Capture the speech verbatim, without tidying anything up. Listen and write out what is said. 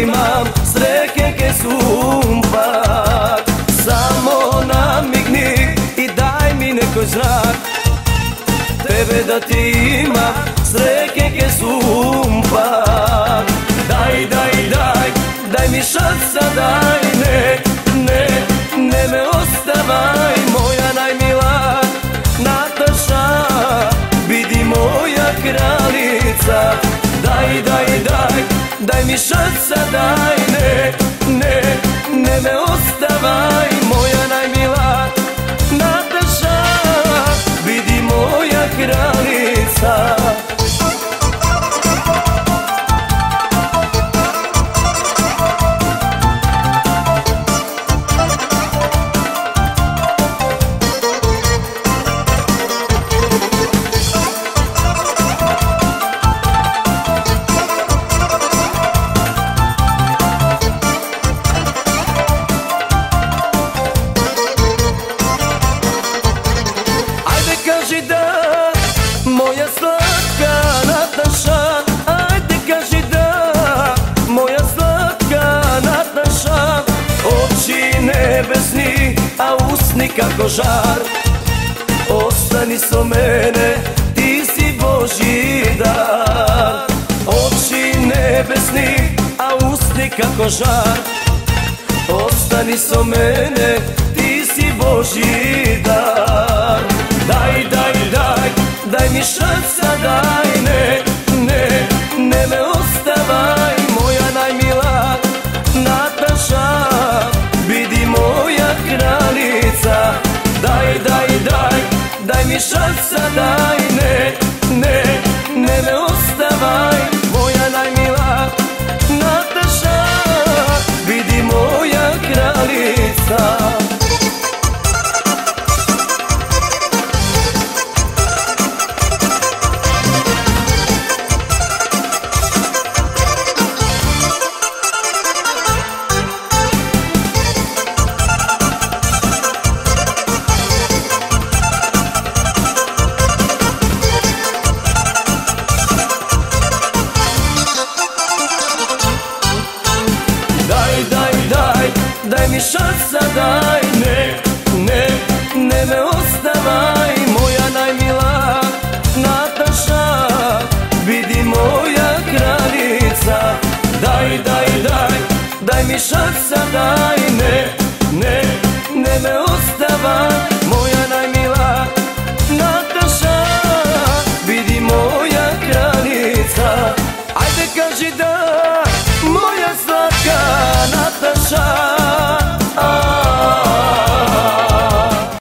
imam s reke ke sumpat. Samo namigni i daj mi nekoj znak, tebe da ti imam s reke ke sumpat. Daj, daj, daj, daj mi šansa, daj, ne, ne, ne me ostavaj, moja najmila Nataša, budi moja kraljica. Daj, daj, daj, daj mi šansa, daj, ne, ne, ne me ostavaj, moja najmila Nataša, budi moja kraljica. Kaži da, moja slatka Nataša, ajde kaži da, moja slatka Nataša. Oči nebesni, a usni kako žar, ostani so mene, ti si Božji dar. Oči nebesni, a usni kako žar, ostani so mene, ti si Božji dar. Daj, daj, daj, daj mi šansa, daj, ne, ne, ne me ostavaj, moja najmila Nataša, budi moja kraljica. Daj, daj, daj, daj mi šansa, daj, ne, ne, ne me ostavaj, moja najmila Nataša, budi moja kraljica. Daj mi šansa, daj, ne, ne, ne me ostavaj, moja najmila Nataša, budi moja kraljica. Daj, daj, daj, daj mi šansa, daj, ne, ne, ne me ostavaj, moja najmila Nataša, budi moja kraljica. Ajde kaži da, moja slatka Nataša,